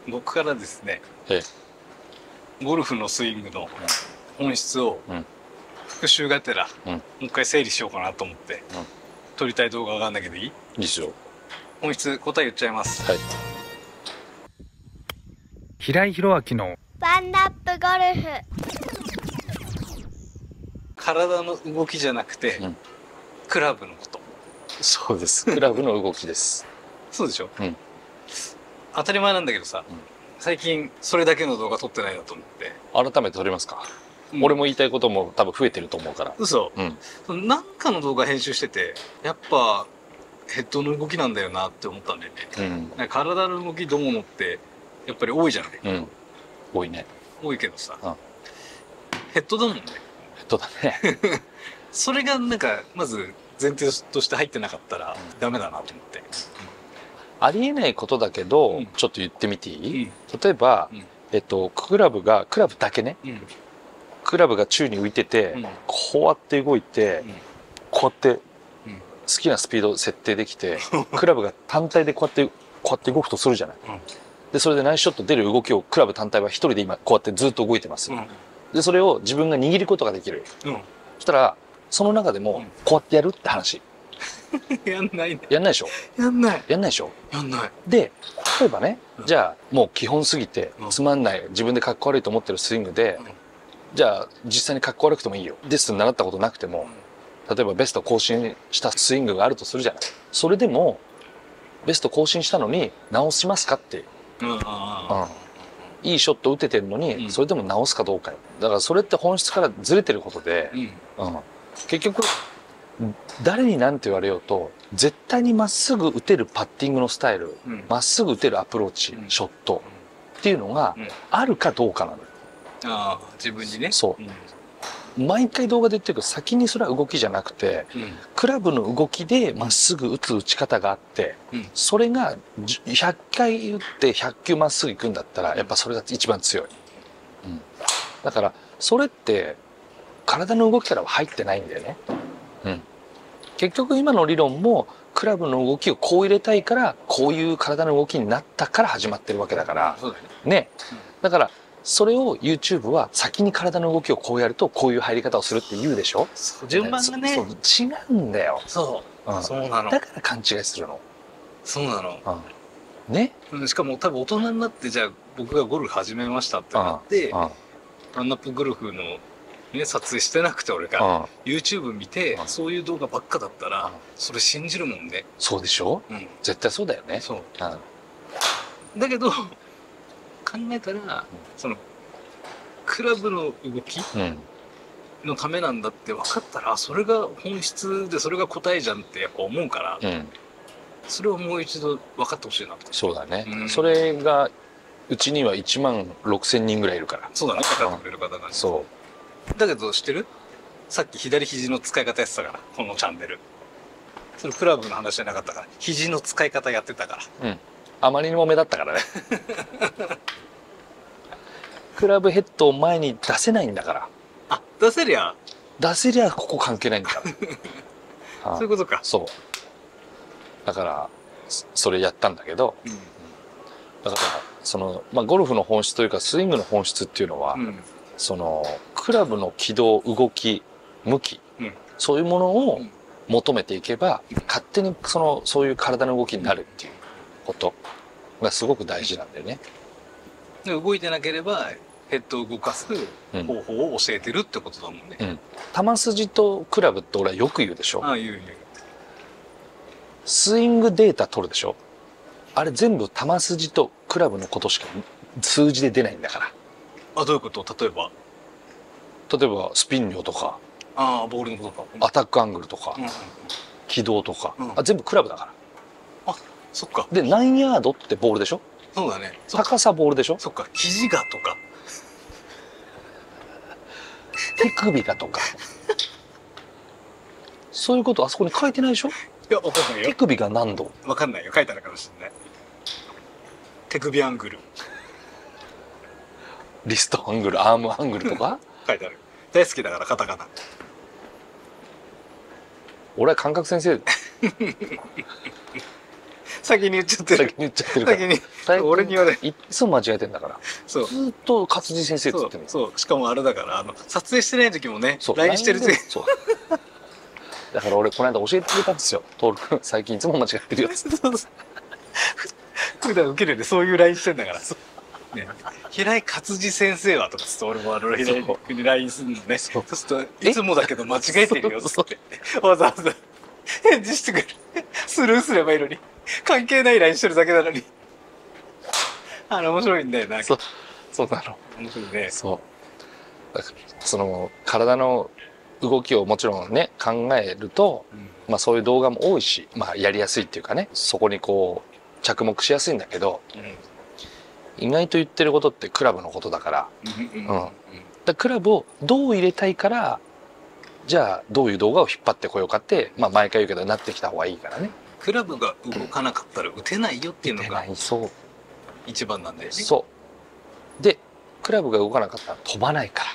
僕からですね、 えゴルフのスイングの本質をうん復習がてら、 うんもう一回整理しようかなと思って、撮りたい動画があるんだけどいい？ いいですよ。 本質答え言っちゃいます。 はい。 平井宏明のワンナップゴルフ。 体の動きじゃなくて、 うんクラブのこと。 そうです。クラブの動きです。 そうでしょ？ うん当たり前なんだけどさ、最近それだけの動画撮ってないなと思って。 改めて撮りますか。 うん俺も言いたいことも多分増えてると思うから。 嘘？ うん。 なんかの動画編集してて、やっぱヘッドの動きなんだよなって思ったんだよね。 うん。 なんか体の動きどうのってやっぱり多いじゃない？ うん。多いね。 多いけどさ、 うんヘッドだもんね。 ヘッドだね。 それがなんかまず前提として入ってなかったらダメだなと思って。 ありえないことだけど、 うんちょっと言ってみていい？ うん例えば、 うんクラブだけね。 うんクラブが宙に浮いてて、 うんこうやって動いて、 うんこうやってうん好きなスピード設定できて、クラブが単体でこうやって動くとするじゃない。 うんで、それでナイスショット出る動きをクラブ単体は一人で今こうやってずっと動いてます。 うんで、それを自分が握ることができる。 うんそしたら、その中でもうんこうやってやるって話。 やんないね。 やんないでしょ？ やんない。 やんないでしょ？ やんない。 で、例えばね、 うんじゃあもう基本すぎてうんつまんない、自分でかっこ悪いと思ってるスイングで、 うんじゃあ実際にかっこ悪くてもいいよ。レッスン習ったことなくても、例えばベスト更新したスイングがあるとするじゃない。それでも、ベスト更新したのに直しますかっていう。 うんうんうんいいショット打ててるのに、 うんそれでも直すかどうかよ。だからそれって本質からずれてることで、 うん結局、誰に何て言われようと、絶対にまっすぐ打てるパッティングのスタイル、 うんまっすぐ打てるアプローチ、 うんショットっていうのがうんあるかどうかなのよ。 ああ、自分にね。 そううん毎回動画で言ってるけど、先にそれは動きじゃなくて、 うんクラブの動きでまっすぐ打つ打ち方があって、 うんそれが100回打って100球まっすぐ行くんだったら、やっぱそれが一番強い。だから、それって体の動きからは入ってないんだよね。結局今の理論も、クラブの動きをこう入れたいから、こういう体の動きになったから始まってるわけだから、 そうだよね。 ね。だから、それを YouTube は先に体の動きをこうやるとこういう入り方をするって言うでしょ？ 順番がね。 そう違うんだよ。 そうう。そうなの。 だから勘違いするの。 そうなの。 ね。 しかも多分大人になってじゃあ僕がゴルフ始めましたってなってランナップゴルフの、ね、撮影してなくて俺が YouTube 見てそういう動画ばっかだったらそれ信じるもんね。 そうでしょ？ うん絶対そうだよね。 そうだけど考えたらそのクラブの動きのためなんだって分かったらそれが本質でそれが答えじゃんってやっぱ思うからそれをもう一度分かってほしいなと。 そうだね。 うんそれがうちには1万6,000人ぐらいいるから。 そうだね、分かってくれる方がね。 そだけど知ってる？さっき左肘の使い方やってたからこのチャンネルそれクラブの話じゃなかったから肘の使い方やってたからう。あまりにも目立ったからね。クラブヘッドを前に出せないんだから。 あ、出せりゃ出せりゃここ関係ないんだからそういうことか。 そうだからそれやったんだけど、だからその、ゴルフの本質というかスイングの本質っていうのは、そのクラブの軌道動き向き、そういうものを求めていけば勝手にそういう体の動きになるっていうことがすごく大事なんだよね。 で動いてなければヘッドを動かす方法を教えてるってことだもんね。 球筋とクラブって俺はよく言うでしょ。 ああ、言う。 スイングデータ取るでしょ。あれ全部球筋とクラブのことしか数字で出ないんだから。 あ、どういうこと？例えばスピン量とか、 ああ、ボールのことか。 アタックアングルとか、軌道とか、全部クラブだから。 あ、そっか。 で、何ヤードってボールでしょ。 そうだね。 高さボールでしょ。 そっか。肘がとか手首がとかそういうことあそこに書いてないでしょ。 いや、わかんないよ。 手首が何度。 わかんないよ。書いてあるかもしれない。手首アングルリストアングル、アームアングルとか書いてある。大好きだからカタカナ。 俺は感覚先生先に言っちゃってる。 先に言っちゃってるから。 先に。 最近俺にはね、 いっつも間違えてんだから。 そう。 ずーっと勝地先生って言ってるの。 そう。しかもあれだから、撮影してない時もね、 そう。 LINE してる LINE でそう。だから俺、この間教えてくれたんですよ。トール君、最近いつも間違ってるよ。 普段受けるよね、そういう LINE してんだから。ね、平井勝地先生はとかつって俺も平井君に LINE するのね。そうすると、いつもだけど間違えてるよっつって。わざわざ返事してくる。スルーすればいいのに。関係ない LINE してるだけなのに。面白いんだよな。 そうなの。 面白いね。 そう。だから体の動きをもちろんね、考えると、まあそういう動画も多いし、まあやりやすいっていうかね、そこにこう、着目しやすいんだけど、意外と言ってることってクラブのことだから、クラブをどう入れたいから、じゃあどういう動画を引っ張ってこようかって、まあ毎回言うけどなってきた方がいいからね。 クラブが動かなかったら打てないよっていうのが一番なんだよね。 そう。で、クラブが動かなかったら飛ばないから。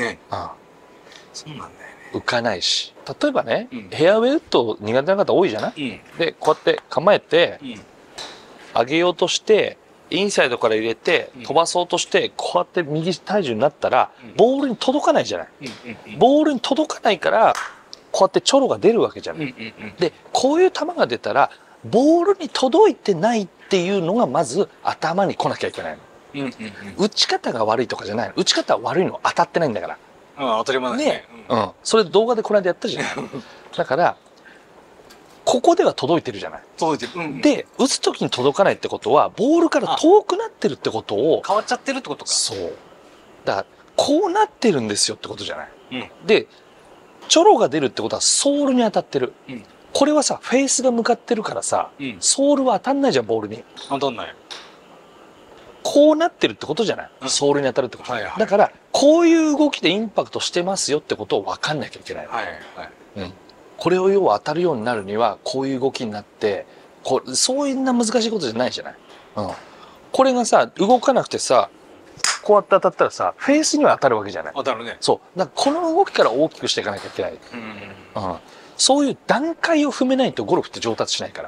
ね。そうなんだよね。 浮かないし。例えばね、ヘアウェイウッド苦手な方多いじゃない、で、こうやって構えて、上げようとして、インサイドから入れて、飛ばそうとして、こうやって右体重になったら、ボールに届かないじゃない。ボールに届かないから、こうやってチョロが出るわけじゃない。で、こういう球が出たら、ボールに届いてないっていうのがまず頭に来なきゃいけないの。打ち方が悪いとかじゃないの。打ち方悪いの当たってないんだから。 当たり前だね。 それ動画でこの間やったじゃない。だから、ここでは届いてるじゃない。 届いてる。 で、打つ時に届かないってことは、ボールから遠くなってるってことを。 変わっちゃってるってことか。 そう。だから、こうなってるんですよってことじゃない。で、チョロが出るってことはソールに当たってる。これはさ、フェースが向かってるからさ、ソールは当たんないじゃん、ボールに。 当たんない。 こうなってるってことじゃない。ソールに当たるってこと。だから、こういう動きでインパクトしてますよってことを分かんなきゃいけない。これを要は当たるようになるには、こういう動きになって、そういう難しいことじゃないじゃない。これがさ、動かなくてさ、こうやって当たったらさ、フェースには当たるわけじゃない。 当たるね。 そう。だからこの動きから大きくしていかなきゃいけない。そういう段階を踏めないとゴルフって上達しないから。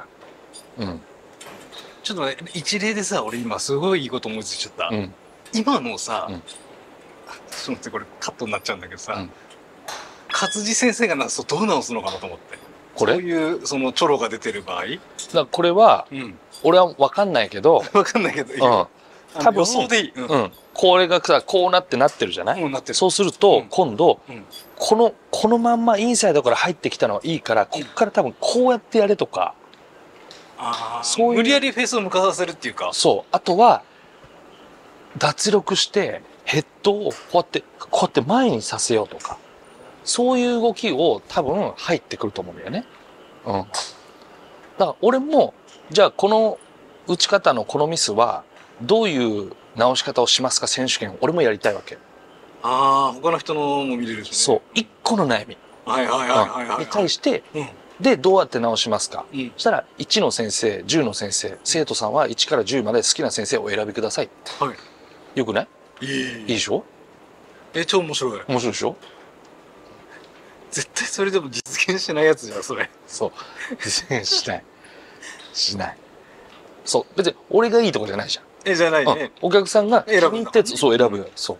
ちょっとね、一例でさ、俺今すごいいいこと思いついちゃった。今のさ、ちょっと待って、これカットになっちゃうんだけどさ、勝地先生が直すとどう直すのかなと思って。そういうそのチョロが出てる場合。だからこれは、俺は分かんないけど。 分かんないけど。 多分そうでいい。これがさ、こうなってるじゃない。そうすると、今度、このまんまインサイドから入ってきたのはいいから、こっから多分こうやってやれとか。 そういう無理やりフェースを向かさせるっていうか。 そう。あとは、脱力して、ヘッドをこうやって前にさせようとか。そういう動きを多分入ってくると思うんだよね。だから俺も、じゃあこの打ち方のこのミスは、どういう直し方をしますか選手権を俺もやりたいわけ。 他の人のも見れるしね。 そう。一個の悩み。に対して、で、どうやって直しますか。そしたら、1の先生、10の先生、生徒さんは1から10まで好きな先生をお選びください。よくない？いいでしょ？ 超面白い。 面白いでしょ？ 絶対それでも実現しないやつじゃん、それ。 そう。実現しない。しない。そう。別に俺がいいとこじゃないじゃん。 じゃないね。 お客さんが選ぶ。 そう、選ぶよ。そう。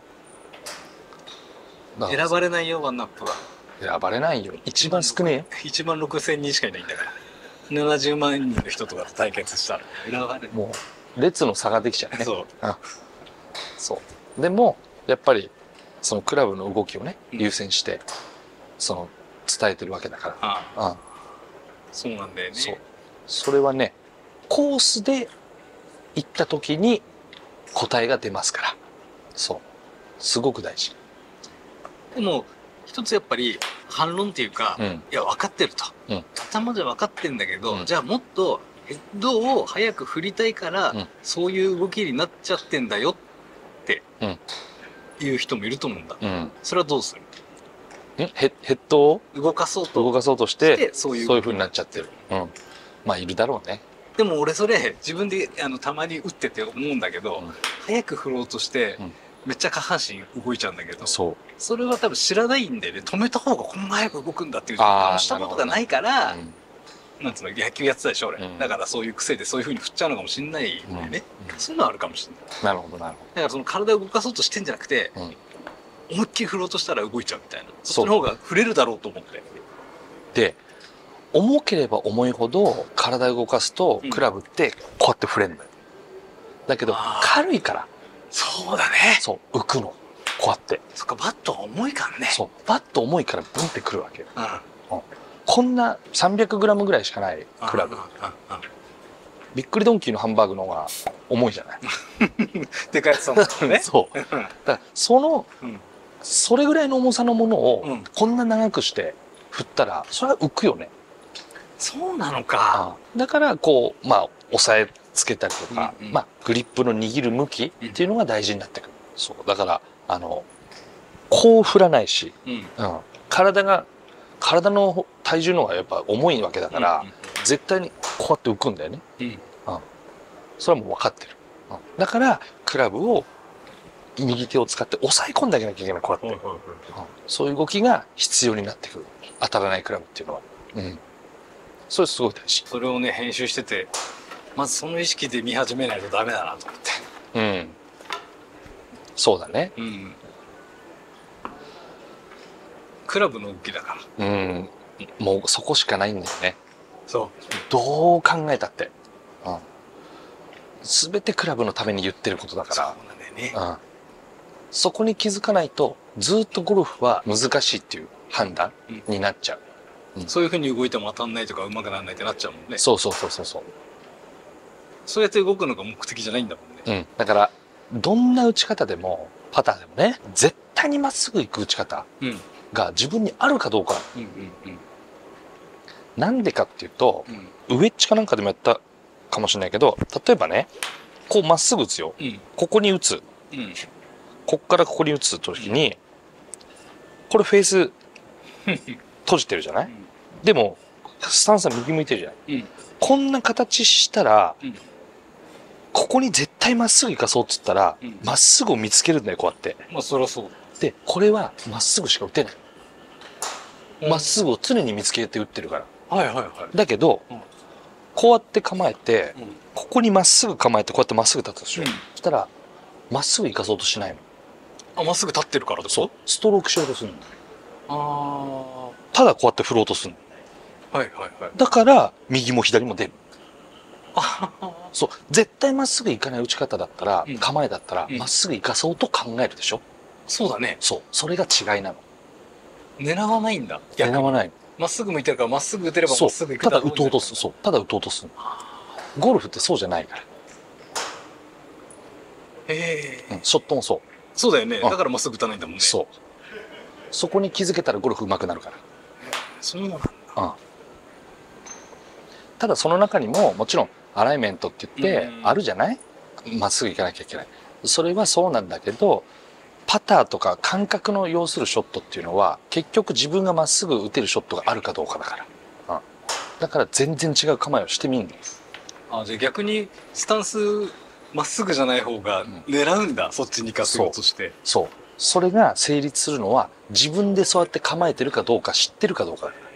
選ばれないよ、ワンナップは。 選ばれないよ。一番少ねえよ。 1万6000人しかいないんだから。70万人の人とかと対決したら選ばれる。 もう、列の差ができちゃうね。 そう。 そう。でも、やっぱり、そのクラブの動きをね、優先して、伝えてるわけだから。 そうなんだよね。そう。 それはね、コースで行った時に答えが出ますから。そう。すごく大事。 でも、一つやっぱり反論っていうか、いや、分かってると。頭で分かってるんだけど、じゃあもっとヘッドを早く振りたいから、そういう動きになっちゃってんだよっていう人もいると思うんだ。それはどうする？ ヘッドを動かそうとしてそういう風になっちゃってる。まあいるだろうね。 でも俺それ自分でたまに打ってて思うんだけど、早く振ろうとして、めっちゃ下半身動いちゃうんだけど、それは多分知らないんでね、止めた方がこんな早く動くんだっていうしたことがないから、 なんつうの、野球やってたでしょ、俺。 うん、 だからそういう癖でそういう風に振っちゃうのかもしれないんだよね。そういうのはあるかもしれない。 なるほど、なるほだからその体を動かそうとしてんじゃなくて、 ど。うん。 思いっきり振ろうとしたら動いちゃうみたいな。そっちの方が振れるだろうと思って。 で、重ければ重いほど体を動かすと、クラブってこうやって振れるのよ。だけど、軽いから。 そうだね。 そう、浮くの。こうやって。 そっか、バットは重いからね。 そう、バット重いからブンってくるわけよ。 うん。 こんな300グラムぐらいしかないクラブ。びっくりドンキーのハンバーグの方が重いじゃない。 でかいやつだもんね。 そう。だからそれぐらいの重さのものをこんな長くして振ったら、それは浮くよね。 そうなのか。 だからこう、まあ、押さえつけたりとか、まあ、グリップの握る向きっていうのが大事になってくる。そう。だから、こう振らないし、体の体重の方がやっぱ重いわけだから、絶対にこうやって浮くんだよね。それはもう分かってる。だから、クラブを右手を使って押さえ込んであげなきゃいけない、こうやって。そういう動きが必要になってくる。当たらないクラブっていうのは。それすごい大事。 それをね、編集してて、まずその意識で見始めないとダメだなと思って。 そうだね。 クラブの動きだから。 もうそこしかないんだよね。 そう。 どう考えたって。全てクラブのために言ってることだから。 そうなんだよね。 そこに気づかないと、ずっとゴルフは難しいっていう判断になっちゃう。 そういうふうに動いても当たんないとか上手くならないってなっちゃうもんね。 そう。 そうやって動くのが目的じゃないんだもんね。 だから、どんな打ち方でも、パターでもね、絶対にまっすぐ行く打ち方が自分にあるかどうか。なんでかっていうと、ウェッジかなんかでもやったかもしれないけど、例えばね、こうまっすぐ打つよ。ここに打つ。こっからここに打つ時に、これフェース閉じてるじゃない、でも、スタンスは右向いてるじゃない、こんな形したら、ここに絶対まっすぐ行かそうっつったら、まっすぐを見つけるんだよ、こうやって。 まあ、そりゃそう。 で、これはまっすぐしか打てない。まっすぐを常に見つけて打ってるから。だけど、こうやって構えて、ここにまっすぐ構えて、こうやってまっすぐ立つでしょ。そしたら、まっすぐ行かそうとしないの。 まっすぐ立ってるからってこと？ そう。ストロークしようとするの。ただこうやって振ろうとするの。だから、右も左も出る。そう。絶対まっすぐ行かない打ち方だったら、構えだったら、まっすぐ行かそうと考えるでしょ。 そうだね。 そう。それが違いなの。 狙わないんだ。 狙わない。 まっすぐ向いてるからまっすぐ打てればまっすぐ行く。 ただ打とうとする。そう。ただ打とうとする。ゴルフってそうじゃないから。ショットもそう。 そうだよね。だからまっすぐ打たないんだもんね。 そう。そこに気づけたらゴルフ上手くなるから。 そうなんだ。 ただその中にももちろんアライメントって言ってあるじゃない？まっすぐ行かなきゃいけない。それはそうなんだけど、パターとか感覚の要するショットっていうのは結局自分がまっすぐ打てるショットがあるかどうかだから。だから全然違う構えをしてみんの。 じゃあ逆にスタンスまっすぐじゃない方が狙うんだ。そっちに行かせようとして。 そう。それが成立するのは自分でそうやって構えてるかどうか知ってるかどうかだから。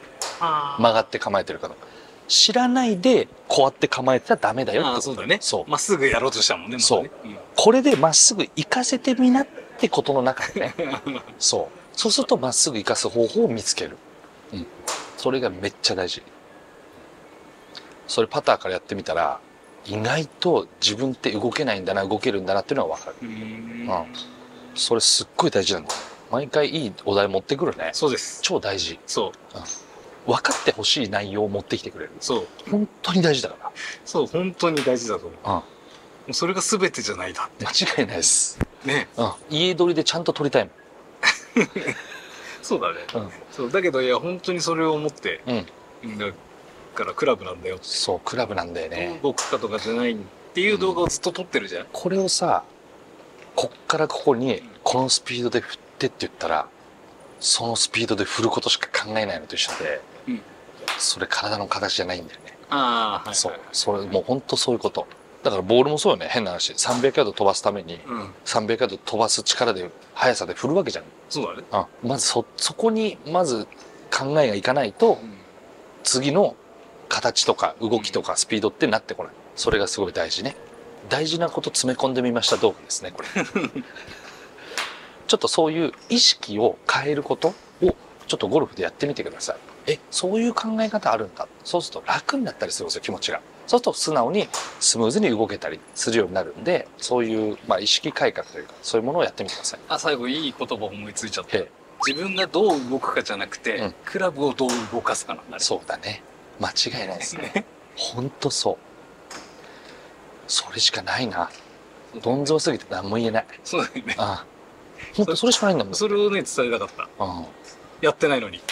曲がって構えてるかどうか。知らないでこうやって構えてたらダメだよってこと。 そうだね。 そう。 まっすぐやろうとしたもんね。 そう。これでまっすぐ行かせてみなってことの中でね。そう。そうするとまっすぐ行かす方法を見つける。それがめっちゃ大事。それパターからやってみたら、意外と自分って動けないんだな、動けるんだなっていうのは分かる。それすっごい大事なんだよ。毎回いいお題持ってくるね。 そうです。 超大事。 そう。 分かってほしい内容を持ってきてくれる。 そう。 本当に大事だから。 そう、本当に大事だと思う。もうそれが全てじゃないだって。 間違いないです。 ね。 家撮りでちゃんと撮りたいもん。 そうだね。そう、だけどいや、本当にそれを思って、だからクラブなんだよ。 そう、クラブなんだよね。 動くかとかじゃないっていう動画をずっと撮ってるじゃん。 これをさ、こっからここにこのスピードで振ってって言ったら、そのスピードで振ることしか考えないのと一緒で、それ体の形じゃないんだよね。そう、それもう本当そういうこと。だからボールもそうよね。変な話、300ヤード飛ばすために、300ヤード飛ばす力で速さで振るわけじゃん。 そうだね。 まずそこにまず考えがいかないと、次の形とか動きとかスピードってなってこない。それがすごい大事ね。大事なこと詰め込んでみました動画ですねこれ。ちょっとそういう意識を変えることをちょっとゴルフでやってみてください。そういう考え方あるんだ。そうすると楽になったりするんですよ、気持ちが。そうすると素直にスムーズに動けたりするようになるんで、そういう、意識改革というか、そういうものをやってみてください。 最後いい言葉思いついちゃった。自分がどう動くかじゃなくて、クラブをどう動かすかなんだね。 そうだね。間違いないですね。ほんとそう。それしかないな。どんぞうすぎて何も言えない。 そうだよね。 ほんとそれしかないんだもん。 それをね、伝えたかった。やってないのに。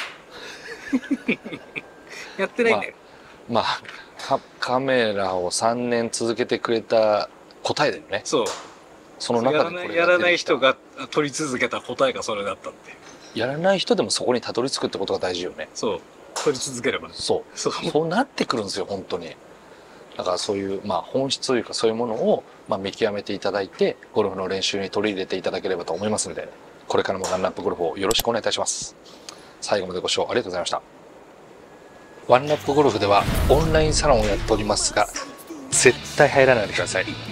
やってないんだよ。 カメラを3年続けてくれた答えだよね。 そう。 その中でこれやらない人が取り続けた答えがそれだったって。 やらない人でもそこにたどり着くってことが大事よね。 そう。取り続ければね。 そうなってくるんですよ、本当に。だからそういう、本質というかそういうものを、見極めていただいて、ゴルフの練習に取り入れていただければと思いますので、これからもランナップゴルフをよろしくお願いいたします。最後までご視聴ありがとうございました。ワンナップゴルフではオンラインサロンをやっておりますが、絶対入らないでください。